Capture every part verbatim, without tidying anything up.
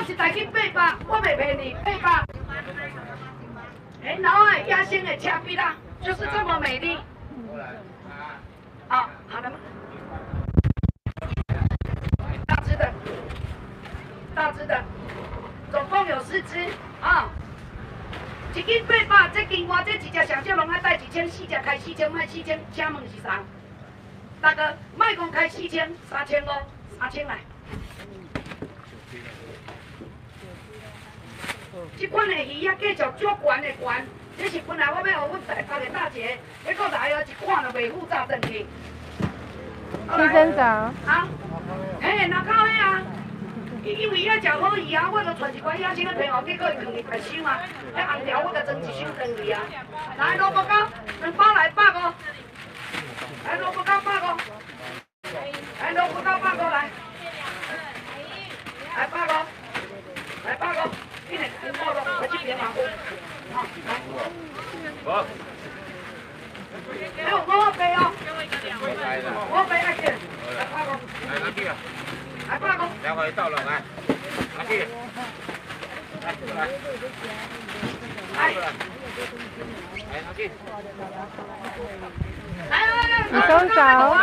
一台斤八百，我袂骗你，八百。很老哎，压线的恰比啦，就是这么美丽。好，好的吗？大只的，大只的，总共有四只啊。一斤八百，这斤我这一只上少拢爱带一千，四只开四千，卖四千，请问是啥？大哥，卖讲开四千，三千五，三千来。这款的鱼啊，继续足悬的悬，这是本来我要互阮台北的大姐，结果来了一看就袂复杂转去。 七珍枣。 啊？嘿，那靠迄啊！因为遐食好鱼啊，我就传一罐野生的皮蚵，结果伊放去白收啊，迄红条我就装一箱转去啊。来，萝卜糕，两包来百五。来，萝卜糕百五。来，萝卜糕百五来。来百五，来百五。今日五包咯，我这边嘛有。好，来。好。还有五杯哦。五杯来见。来百五。来哪去啊？来百五。两个到了来。哪去？来过来。来。来哪去？来来来。 你松枣。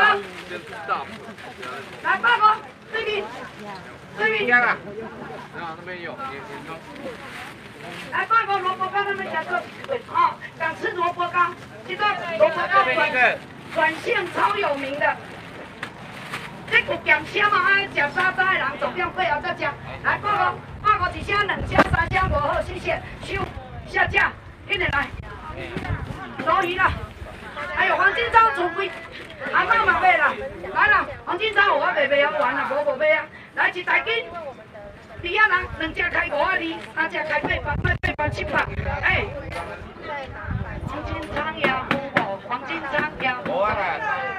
来百五，这边。这边。 天啊！啊，那边有，你你说。 来，八个萝卜糕，他们家做啊，想吃萝卜糕，这个萝卜糕转转线超有名的。这有咸虾嘛，爱食沙沙的人总量配合再吃。来，八个八个一箱、两箱、三箱不好，谢谢。收下架，一点来。周鱼了，还有黄金章储备，阿妈嘛买啦，来啦，黄金章我卖卖啊完啦，无无买啊，来一台斤。你啊人两只开五啊二，三只开八百，卖八百七百。哎，黄金仓也有无？黄金仓也有。无啊啦。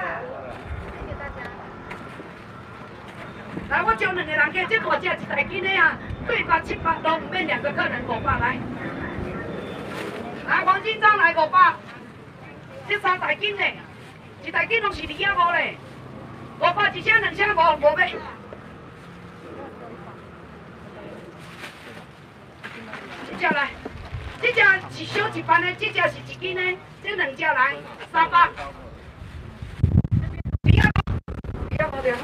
来，我叫两个人给这五只一台斤的啊，八百七百都唔免两个客人五百来。来，黄金仓来五百，这三台斤的，一台斤拢是二啊五嘞，五百一箱两箱无无买。这只来，这只是小一班的，这只是一斤的，这两只来三百。你要你要多少？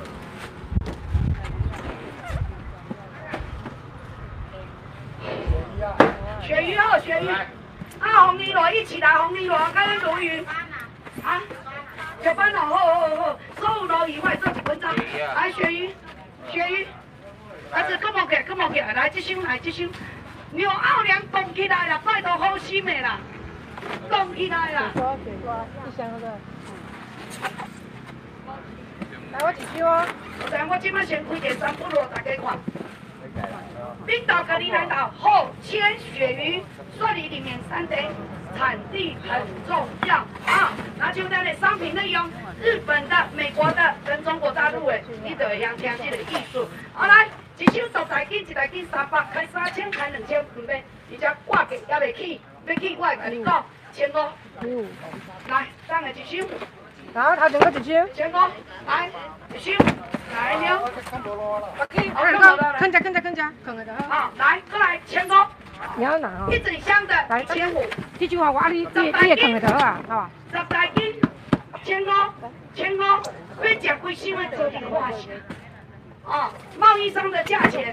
鳕鱼哦，鳕鱼。啊，红泥螺一起来，红泥螺跟鲈鱼。啊，小班哦，好好好，所有鲈鱼我做一分钟。来，鳕鱼，鳕鱼，来这come on 起来 ，come on 起来，来这箱来这箱。牛奥良动起来啦，拜托好心的啦，动起来啦。水瓜水瓜，一箱好个。来，我一箱哦。来，我即摆先开个三不罗，大家看。冰岛格陵兰岛后千鳕鱼，蒜泥里面三得，产地很重要啊。那就咱的商品内容，日本的、美国的跟中国大陆的，你就会晓听这个艺术。好来。一箱十台斤，一台斤三百，开三千，开两千，唔买，而且挂价也袂起，要起我会甲你讲，千五。来，等下一箱。 好，头前个一箱。 千五，来一箱，来了。 好，那个，看着看着看着，看着的。 好，来，过来千五。 你要拿哦。 一整箱的，来千五。 这句话我你你你也看得到啊，好。 十台斤，千五，千五，要食几箱的做零花钱。哦，贸易商的价钱。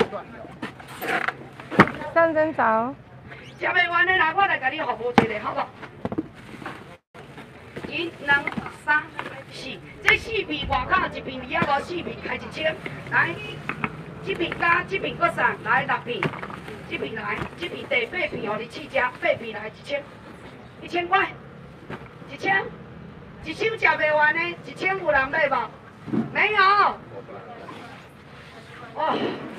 三珍枣。 食袂完的来，我来甲你服务一个，好不？一、两、三、四，这四片外口一片二啊五，四片开一千。来，这片加，这片搁送，来六片。这片来，这片第八片，互你试食，八片来一千，一千块，一千，一箱食袂完的，一千有人买无？没有。哦，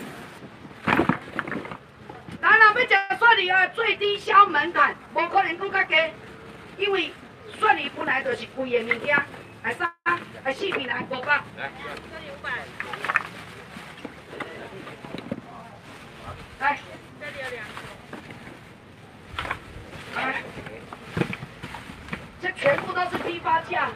咱若要食蒜泥啊，最低消门槛，无可能更较低，因为蒜泥本来就是贵的物件，来三，来四片来五百。来，这里五百。来，这里有两个。来，这全部都是批发价。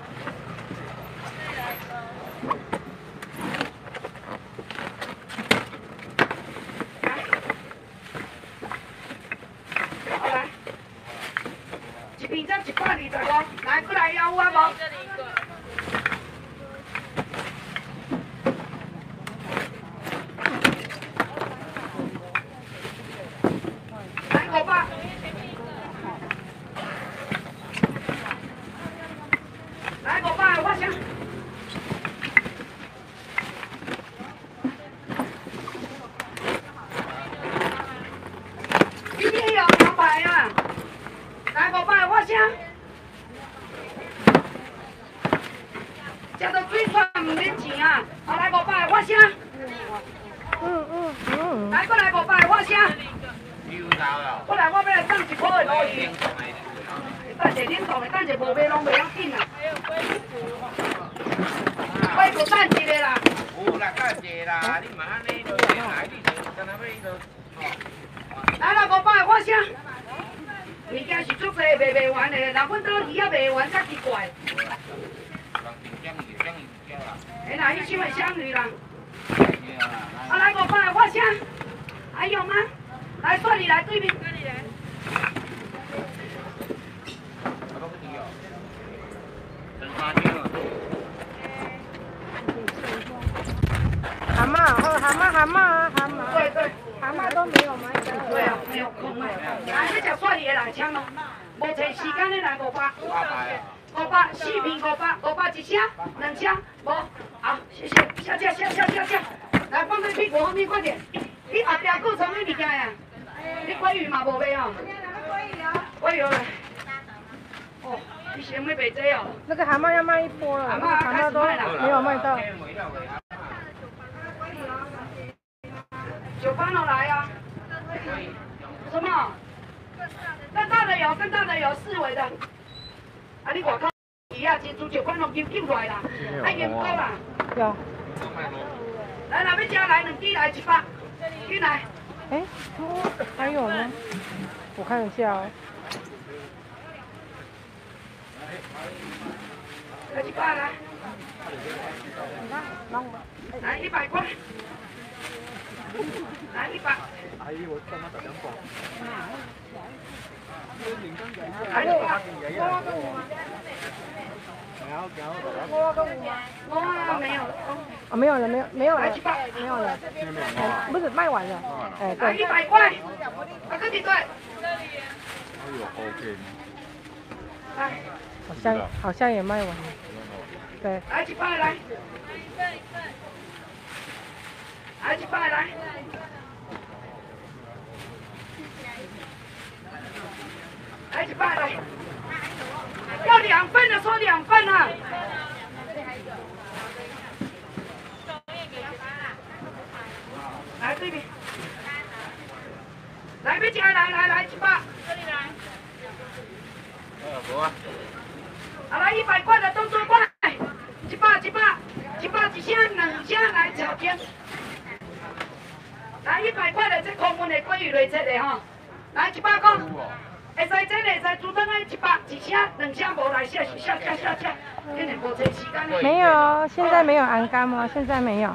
来过来要啊无？来五百。来五百，我先。今天有两百啊！来五百，我先。食到水煞唔免钱啊！好来五百，我先。 嗯嗯嗯。 来过来五百，我先。过来，我要来送一箍的鲈鱼。等下冷冻的，等下无买拢袂要紧啦。我就等一个啦。 有啦，较济啦，你嘛安尼就来，你就干那要就哦。 来啦，五百，我先。物件是足济，卖袂完的，若阮倒鱼也卖完，才奇怪。哎，哪一箱的香鱼啦？啊，来五百，我先。还有吗？来，算你来对面。 蛤蟆，哦，蛤蟆，蛤蟆啊，蛤蟆。 对对， 蛤蟆都没有买的。 对啊，没有空啊。来，你食算你的来，请咯。无找时间的来五百。五百四片五百，五百一箱，两箱，无。好，谢谢，谢谢，谢谢，谢谢。来，放在屁股后面快点。你后壁搁从咩物件呀？你鲑鱼嘛无买哦？鲑鱼来。哦，你先买白这哦。 那个蛤蟆要卖一波了，那个蛤蟆都没有卖到。九班了来啊！什么？更大的有，更大的有四维的。啊，你外口鱼啊，珍珠九班拢救救出来啦，爱盐膏啦。有。 来，那边加来两支来一百，进来。 哎，还有吗？我看一下哦。 来一百来。 让我。 来一百块。来一百。 阿姨，我干嘛打电话？ 来一百。 摸个五吗？ 哦，没有。 哦，没有了，没有，没有了， 来一百， 没有了。不是卖完了。哎， 来对。 一百块。啊，跟你对。 哎呦 ，OK。 来。 好像好像也卖完了。对。 来一百来。来一百来。来一百来。要两份的说两份啊。来这边。来别进来，来来来一百。这里来。 呃，不啊。 啊，来一百块的动作快，一百一百，一百一箱两箱来炒天。来一百块的这空运的鲑鱼类切的哈，来一百块。会使这会使主动的一百一箱两箱无来下下下下下，今日无找时间。 没有，现在没有安肝吗？现在没有。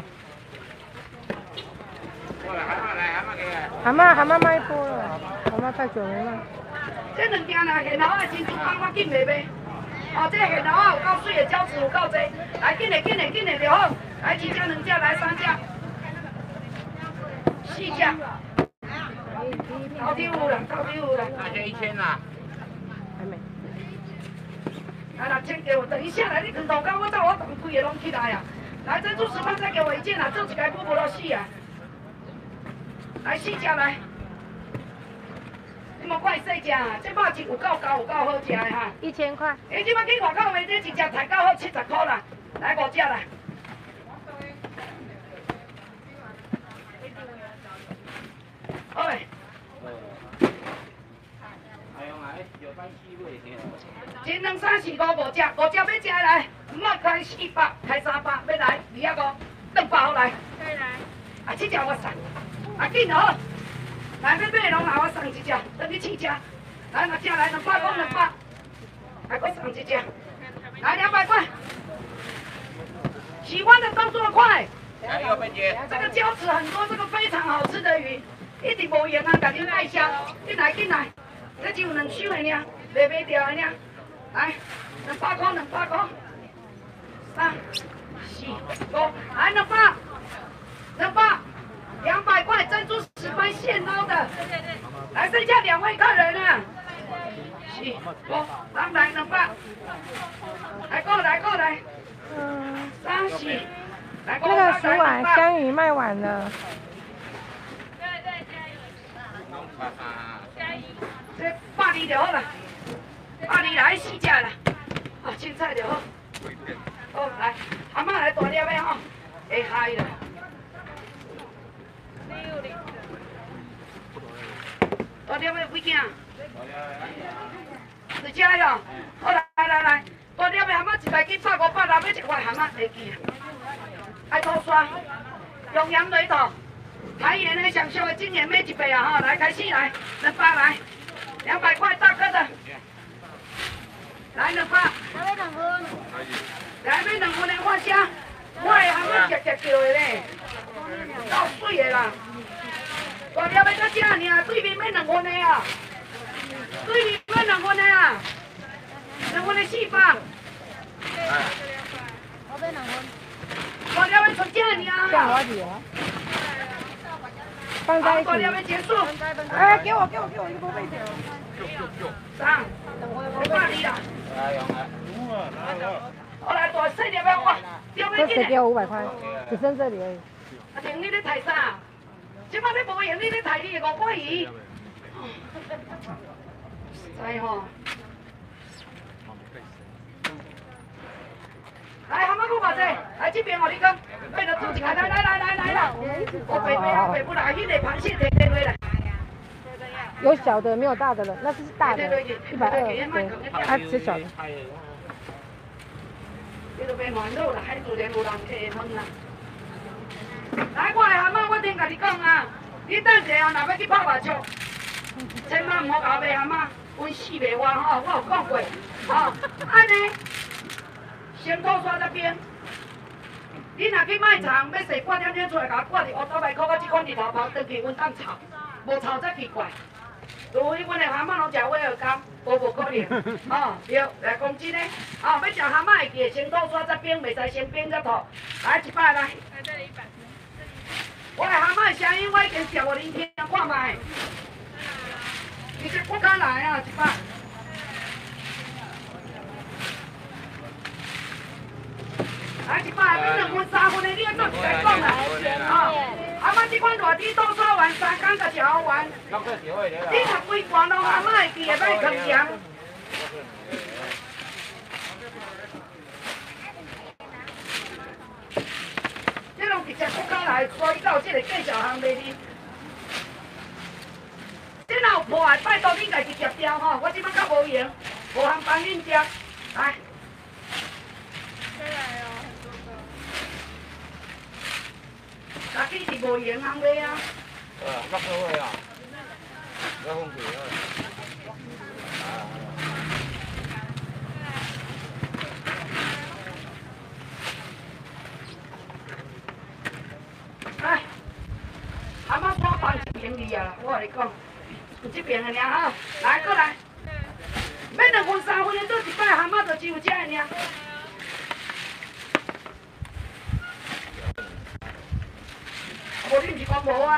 过来，蛤蟆来，蛤蟆给。 蛤蟆蛤蟆卖多了，蛤蟆太久没卖。 这两件啦，现头的珍珠干我紧袂卖。哦，这现头啊有够水的，胶质有够济，来紧的紧的紧的就好。来一只两只来三只，四只。到底有啦，到底有啦。 那就一千啦。 还没。 来六千给我，等一下来，你长头到我到我等规个拢起来啊！来珍珠石斑再给我一件啦，做一个补不落死啊！来四只来，你莫怪细只啊，这肉质有够高，有够好食的哈。 一千块。 哎，即摆去外口卖这一只才够好七十块啦，来五只啦。好嘞。一两三四五五只，五只要食来，唔好开四百，开三百，要来二啊五，两百好来。可以来。啊，七只我送，啊紧就好。来，要买拢来我送一只，等你七只。来，六只来两百，讲两百，还我送一只。来两百块。喜欢的动作快。 来，右边接。 这个胶质很多，这个非常好吃的鱼，一直无盐啊，甲恁带香。进来进来，这只有两手的呢，袂卖掉的呢。 来，两百块，两百块，三、四、五，来两百，两百，两百块珍珠石斑现捞的，来剩下两位客人了，四、五，上来两百，来过来过来， 嗯， 三、四，来过那来个薯碗香鱼卖完了。 这百二就好了，百二来四只啦，啊，青菜就好。好，来，阿妈来大粒的吼，会嗨啦。大粒的几件？一只哟。好来来来，大粒的蛤蟆一百斤百五百六，要一块蛤蟆会记啊。爱涂刷，用盐雷头。 台盐的上烧的精盐买一百啊！哈，来开始来，两百来，两百块大颗的，来两百。来买两份。来买两份的我写，我的还要直直叫的咧，够水的啦。大粒的才这尔，对面买两份的啊，对面买两份的啊，两份的四百。我买两份。大粒的才这尔。 降我几啊？ 放在一起。 结束。 哎，给我，给我，给我一个位置。 上，我挂你啦。我来大细粒的我， 这只给我五百块，只剩这里而已。 阿婷，你咧抬啥？即摆你无闲，你咧抬你的五块鱼。知吼。来，蛤蟆骨偌济？来这边，我你讲，为了煮一下，来来来来来啦！我北北啊，北部来，迄个螃蟹摕摕落来。 有小的，没有大的了，那是大的，一百二，对，他吃小的。 你都别乱录啦，海自然有人摕问啦。来，我的蛤蟆，我顶甲你讲啊，你等下哦，若要去拍麻将，千万唔好搞卖蛤蟆，阮死袂活吼，我有讲过，吼，安尼。 先拖刷这边，你若去卖场要洗挂点点出来，甲我挂伫乌头牌口，我即款日头包回去阮当炒，无炒才奇怪。除非阮的蛤蟆拢食威尔刚，无无可能。哦，对，来讲真诶，哦，要食蛤蟆会记先拖刷这边，袂使先冰再拖。来一百来。来这里一百。我的蛤蟆的声音我已经食互恁听看卖。你这我敢来啊，一百。 来一百，你两份三份的，你要做一来讲啦。哦，蛤蟆这款大只多刷完三工就食好完。你若规罐拢蛤蟆会记的，莫坑咸。这拢直接国家来，所以到这个介绍行卖哩。这若有破坏，拜托恁家己夹掉吼，我即摆较无闲，无通帮恁食。来。 大家是无闲行卖啊。 呃，落好个啊，要风水啊。 来，蛤蟆拖放一便宜啊！我跟你讲，有这边的尔哈，来过来，买两份三份的做一摆蛤蟆就只有这个尔。 无你毋是讲无啊？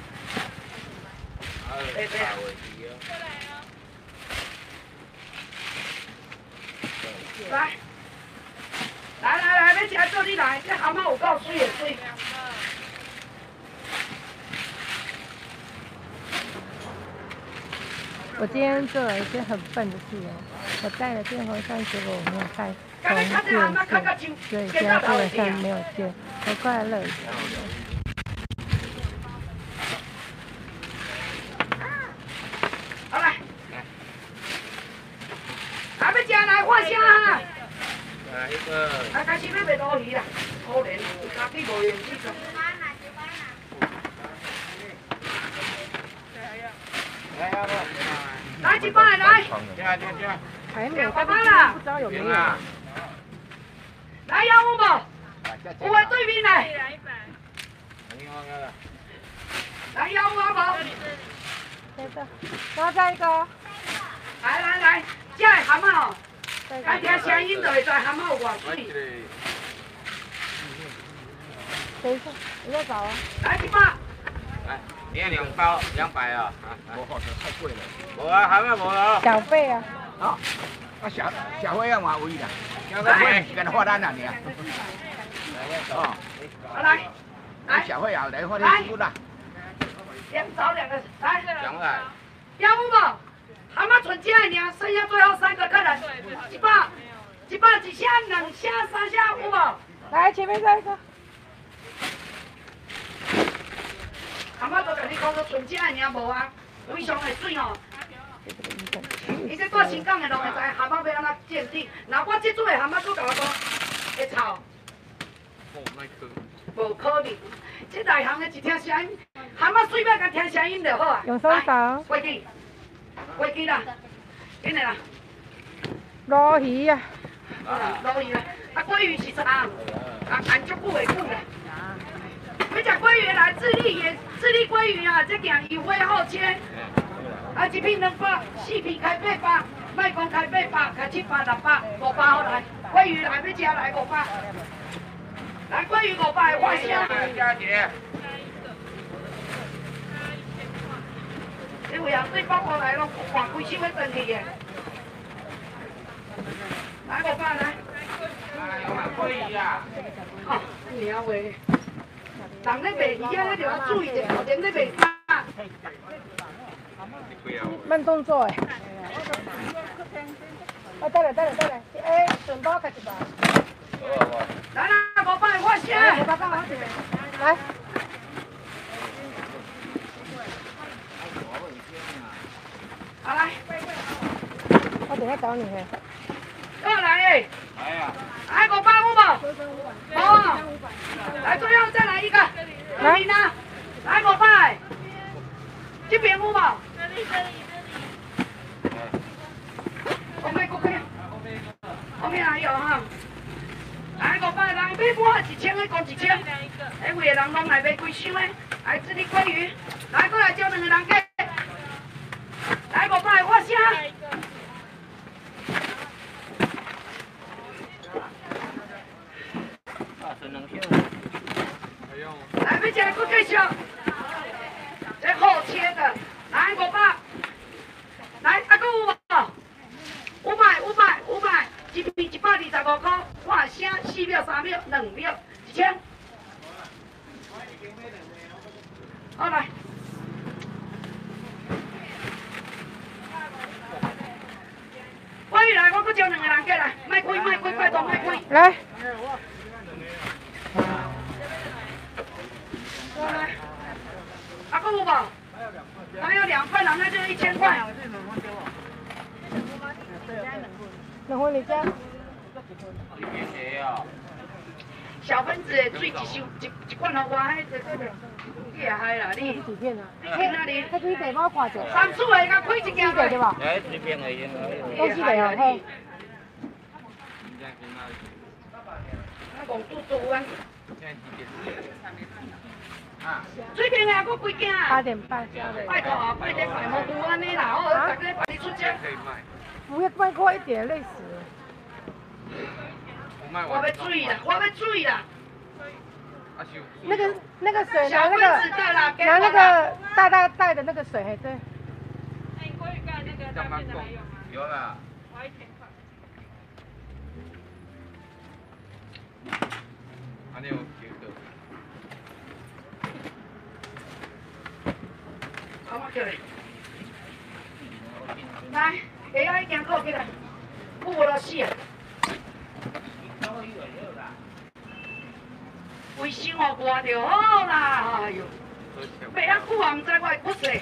对对。来，来来来，要吃做你来，这蛤蟆有够水的水。 我今天做了一件很笨的事哦，我带了电风扇，结果我没有带充电线，所以现在电风扇没有电，我快乐死了。 我声啊！ 来一个。 来开始要卖多鱼啦，可怜，家己无闲去做。 来啊！ 来一百来。 加加加。 还没有， 爸爸啦， 不知道有没有。 来要有无？有诶，对面来。来要有啊无？ 在这，然后再一个。 来来来，这个蛤蟆哦。 啊，听声音就会知蛤蟆有偌水。 等一下，你再找啊。 来一百。 来，你要两包两百啊。 我好像太贵了。 无啊，蛤蟆无啊。 小费啊。 啊，啊小小费要嘛有啦，小费是跟花单啊你啊。哦， 来，来， 小费啊，来花点书啦。 两找两个，来。 两来。 要不嘛，蛤蟆存这个尔，剩下最后三个客人，一百，一百一下、两下、三下，有无？ 来，前面这一个。 蛤蟆都跟你讲说存这个尔无啊，非常的水哦。伊这做新港的拢会知蛤蟆要安怎鉴定，那我这组的蛤蟆佫甲我讲会臭。无可能，这内行的一听声音，蛤蟆水尾甲听声音就好啊。 用手找。 飞机，飞机啦，紧的啦。 鲈鱼啊。 鲈鱼啊，啊鲑鱼是啥？啊，按足久会久的。要食鲑鱼来，智利也智利鲑鱼啊，这件有尾好切。啊，一片两百，四片开八百，莫讲开八百，开七百、六百、五百好来。鲑鱼来要食来五百。来鲑鱼五百花虾。 佳姐。 因为啊，对包包来拢换规手要转去的。来五百来。 啊，有买鲑鱼啊。 哦，鸟喂。人咧卖鱼啊，咧就要注意者，后天咧卖啥？ 慢动作诶。啊，等下等下等下，诶，顺包开一包。 来啦，五百花虾。 来。 好来。 我等下找你嘿。 又来诶。 来呀。 来五百有无？无。来，最后再来一个。来呢？来五百。这边有无？这里这里这里。后面后面。后面还有哈。来五百，人买半一千的，讲一千。哎，有的人拢来买几箱的，来这里鲑鱼，来过来叫两个人给。来五百，我先。来，要吃的搁继续。这好切的，来五百。来，还搁有无？五百，五百，五百，一片一百二十五块，换声四秒、三秒、两秒，一千。好来。鲑鱼来，我搁招两个人过来，莫开，莫开，拜托莫开。 来。 来，还搁有无？还有两份，那就一千块。 两份你加。 小分子的水一箱一一罐互我，迄这这个，你也嗨啦你。 几片啊？ 你去哪里？ 迄几片我看者。 三次的甲开一件对对吧？ 哎，几片而已。 都是的哦，嘿。 那讲嘟嘟啊。 啊。 水平的还几件啊？ 八点半。 拜托啊，八点半无拄安尼啦，我逐个帮你出钱。 不要卖快一点，累死了。 我要水啦，我要水啦。 那个那个水拿拿那个拿那个大大袋的那个水，嘿对。 哎，鲑鱼干那个照片的还有吗？ 有了。 我一千块。 还有几个？ 好，我叫你。来，下仔已经过去了，有无落死啊？卫生哦，挂就好啦，哎呦，卖啊久啊，唔知我会骨势。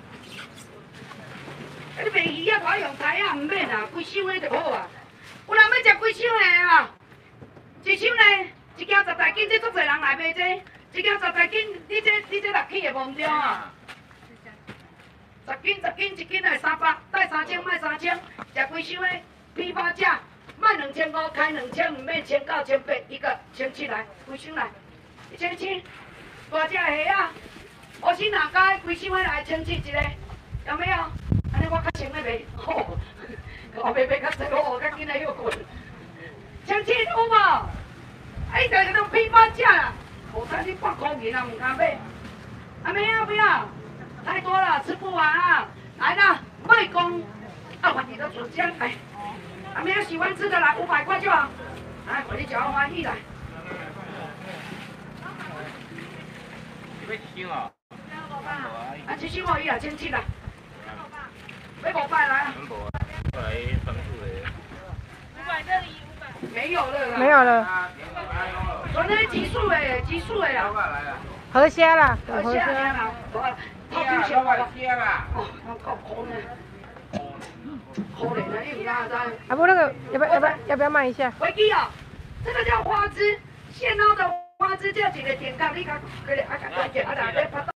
你卖鱼啊，我用台啊，唔免啊，规箱的就好啊。有人要食规箱的啊？一箱呢，一件十台斤，这足侪人来买这，一件十台斤，你这你这六起的无唔对啊？十斤十斤，一斤来三百，带三千卖三千，食规箱的批发价，卖两千五，开两千，唔免千九千八，一个千七来，规箱来。一千七，大只的虾啊，我先拿家规箱的来千七一个，有没有？安尼我较清咧卖，吼， 后面别个这个我跟今天又滚，相亲有无？哎，这个都批发价啦，我才你八块钱啊，唔敢买。阿妹要不要？太多了，吃不完啊！来啦，卖公，啊，我你的主将，哎，阿妹喜欢吃的来，五百块就好。来，我你叫我欢喜来。 你要一箱哦？ 啊，一箱可以啊，千七啦。要五百来啊。 过来分数的。 五百这里五百。 没有了啦。 没有了。 昨天集数诶，集数诶啦。 河虾啦， 河河虾。 虾啦，套酒小我吧。 虾啦。 哦，那够可怜。可怜的，你有哪在？ 啊不，那个要不要要不要要不要卖一下？ 回记哦，这个叫花枝，现捞的花枝叫几个点杠，你看，可以啊，赶快点啊，来，来，拍到。